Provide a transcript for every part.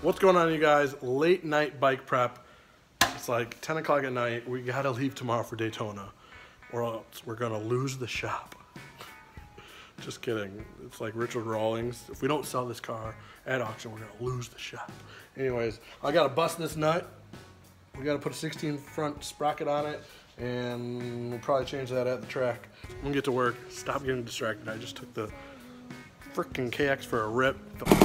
What's going on, you guys? Late night bike prep. It's like 10 o'clock at night. We gotta leave tomorrow for Daytona, or else we're gonna lose the shop. Just kidding. It's like Richard Rawlings. If we don't sell this car at auction, we're gonna lose the shop. Anyways, I gotta bust this nut. We gotta put a 16 front sprocket on it, and we'll probably change that at the track. I'm gonna get to work. Stop getting distracted. I just took the frickin' KX for a rip.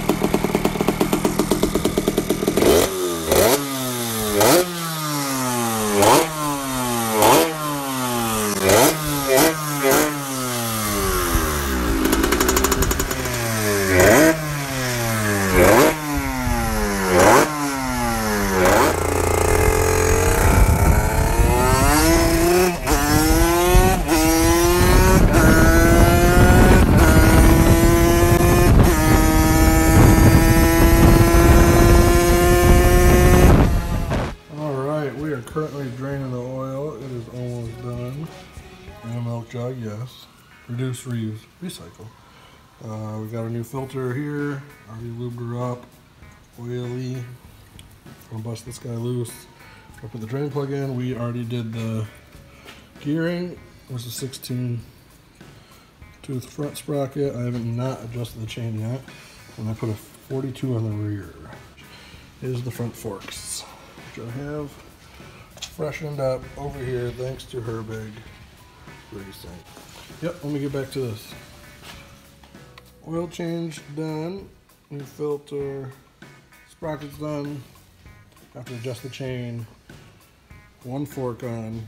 Currently draining the oil. It is almost done. In a milk jug, yes. Reduce, reuse, recycle. We got a new filter here. Already lubed her up. Oily. I'm gonna bust this guy loose. I'll put the drain plug in. We already did the gearing. There's a 16 tooth front sprocket. I haven't not adjusted the chain yet. And I put a 42 on the rear. Here's the front forks, which I have freshened up over here thanks to her big racing. Yep, let me get back to this. Oil change done, new filter, sprockets done. Have to adjust the chain. One fork on.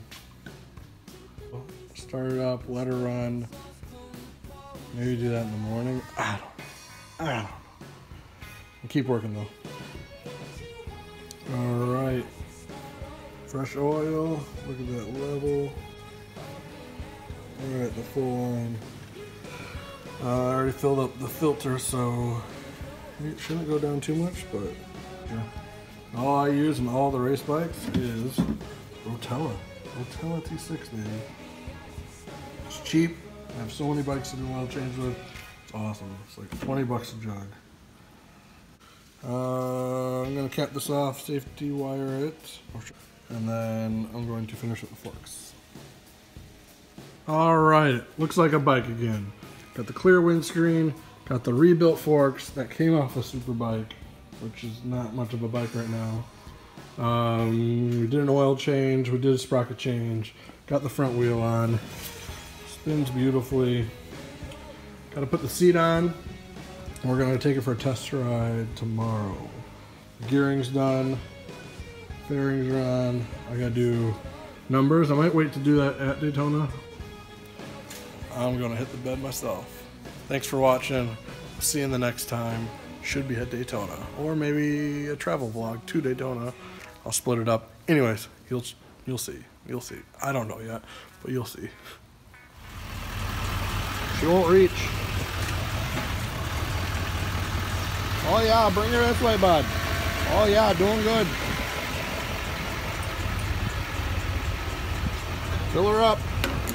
Start it up, let her run. Maybe do that in the morning. I don't know. I'll keep working though. All right. Fresh oil, look at that level. We're at the full line. I already filled up the filter, so it shouldn't go down too much, but yeah. All I use in all the race bikes is Rotella. Rotella T6, baby. It's cheap. I have so many bikes to do oil change with. It's awesome. It's like 20 bucks a jug. I'm gonna cap this off, safety wire it. And then I'm going to finish with the forks. All right, looks like a bike again. Got the clear windscreen, got the rebuilt forks that came off a Superbike, which is not much of a bike right now. We did an oil change, we did a sprocket change, got the front wheel on, spins beautifully. Got to put the seat on. We're gonna take it for a test ride tomorrow. The gearing's done. Fairings are on. I gotta do numbers. I might wait to do that at Daytona. I'm gonna hit the bed myself. Thanks for watching. See you in the next time. Should be at Daytona, or maybe a travel vlog to Daytona. I'll split it up. Anyways, you'll see. You'll see. I don't know yet, but you'll see. She won't reach. Oh yeah, bring her this way, bud. Oh yeah, doing good. Fill her up.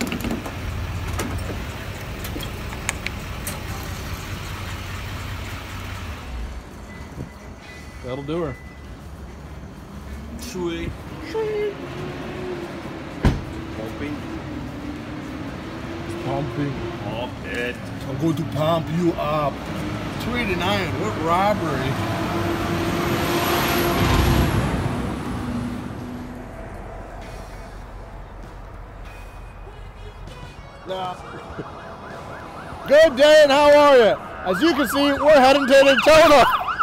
That'll do her. Sweet. Sweet. Pumping. It's pumping. Pump it. I'm going to pump you up. 289. What robbery. Good day, and how are you? As you can see, we're heading to Daytona.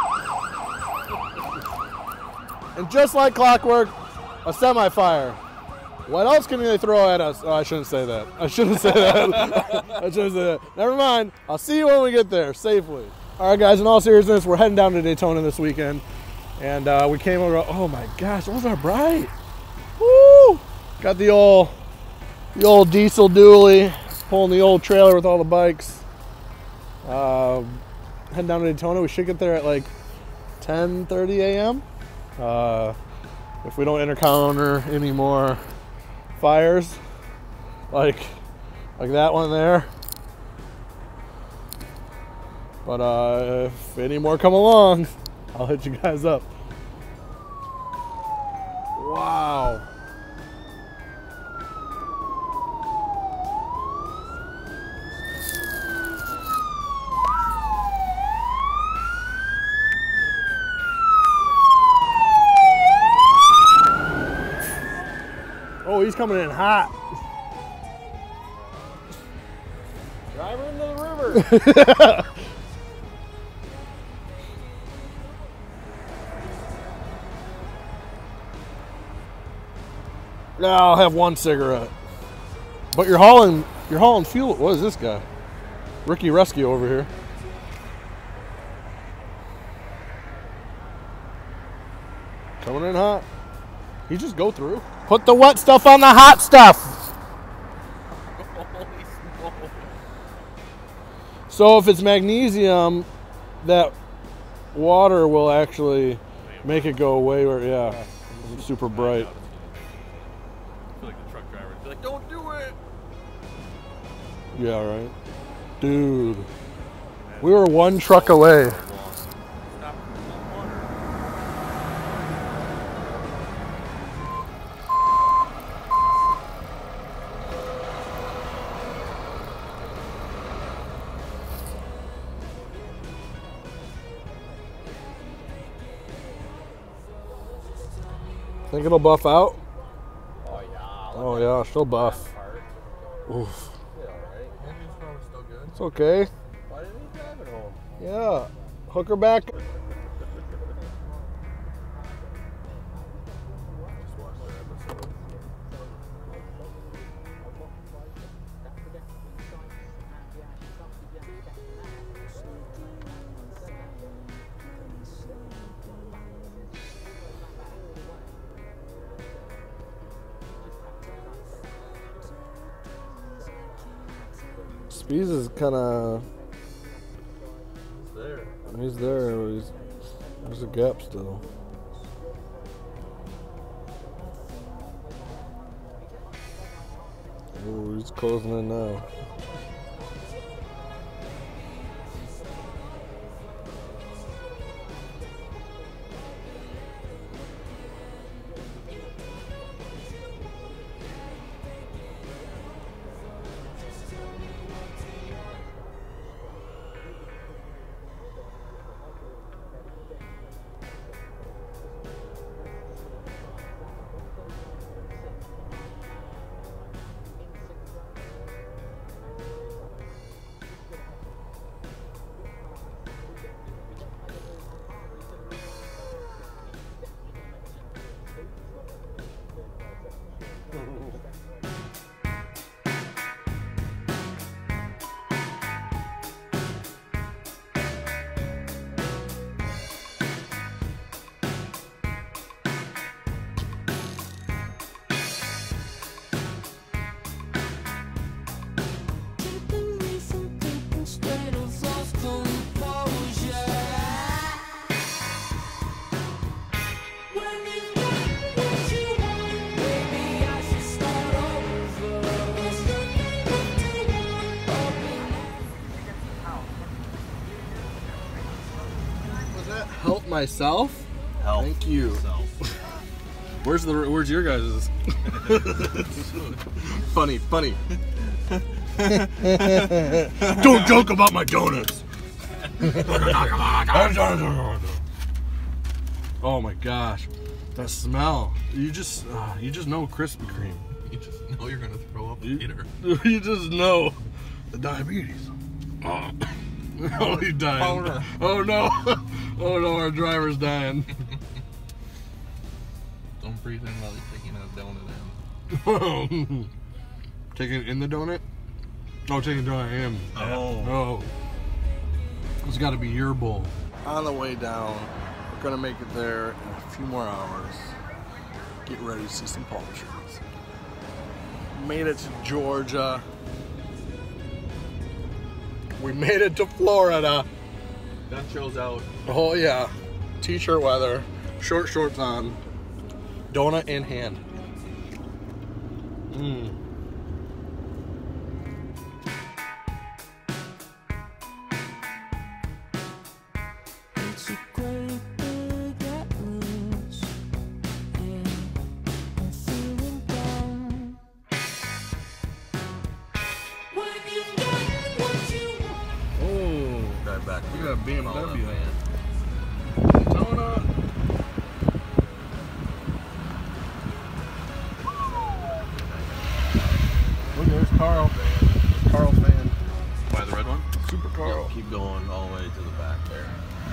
And just like clockwork, a semi-fire. What else can they throw at us? Oh, I shouldn't say that. I shouldn't say that. I shouldn't say that. Never mind. I'll see you when we get there, safely. All right, guys, in all seriousness, we're heading down to Daytona this weekend. And we came over, oh my gosh, those are bright. Woo! Got the old diesel dually. Pulling the old trailer with all the bikes. Heading down to Daytona. We should get there at like 10:30 a.m. If we don't encounter any more fires like that one there. But if any more come along, I'll hit you guys up. Wow. Oh, he's coming in hot. Driver into the river. No, I'll have one cigarette. But you're hauling fuel. What is this guy? Ricky Rescue over here. Coming in hot. He just go through. Put the wet stuff on the hot stuff. Holy smoke. So if it's magnesium, that water will actually make it go away. Or yeah, super bright. I feel like the truck driver would be like, don't do it. Yeah, right. Dude, we were one truck away. Stop water. Think it'll buff out? Oh yeah. Oh yeah, she'll buff. Oof. Yeah, alright. Engine's probably still good. It's okay. Why didn't he drive it home? Yeah. Hook her back. Just watched that episode. Speeds is kind of. It's there. He's there. There's a gap still. Ooh, he's closing in now. Help myself? Help. Thank you. Where's your guys's? Funny. Don't joke about my donuts. Oh my gosh, that smell! You just know Krispy Kreme. You just know you're gonna throw up later. You just know the diabetes. Oh, he's dying. Powder. Oh no! Oh no, our driver's dying. Don't breathe in while you're taking a donut in. Taking it in the donut? Oh, taking the donut in. Oh. It's got to be your bowl. On the way down, we're going to make it there in a few more hours. Get ready to see some palm trees. Made it to Georgia. We made it to Florida. Gun show's out. Oh yeah. T-shirt weather. Shorts on. Donut in hand. It's a great day. a BMW. Oh, man. Daytona. Look, there's Carl. Carl's van. Buy the red one? Super Carl. Yep, keep going all the way to the back there.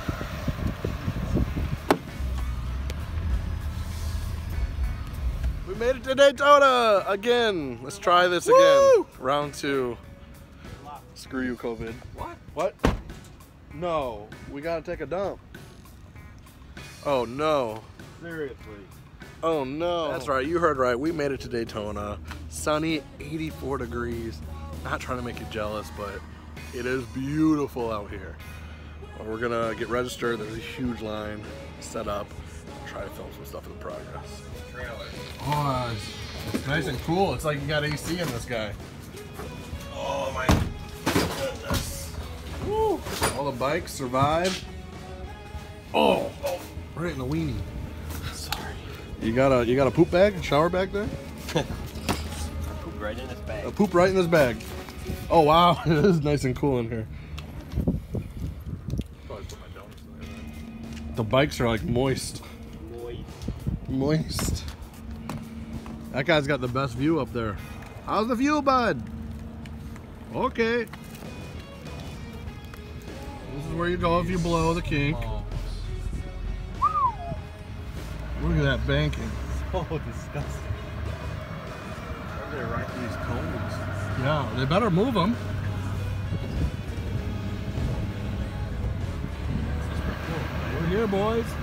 We made it to Daytona again. Let's try this again. Round 2. Screw you, COVID. What? What? No, we gotta take a dump. Oh no. Seriously. Oh no. That's right, you heard right. We made it to Daytona. Sunny, 84 degrees. Not trying to make you jealous, but it is beautiful out here. We're gonna get registered. There's a huge line set up. Try to film some stuff in the progress. Trailer. Oh, it's nice and cool. It's like you got AC in this guy. Oh my goodness. Woo. All the bikes survived. Oh, right in the weenie. Sorry. You got a poop bag, a shower bag there? I pooped right in his bag. A poop right in this bag. Oh wow, it is nice and cool in here. Probably put my donuts in there. The bikes are like moist. Moist. That guy's got the best view up there. How's the view, bud? Okay. This is where you go if you blow the kink. Oh, Look at that banking. so disgusting. How do they write these cones? Yeah, they better move them. We're here, boys.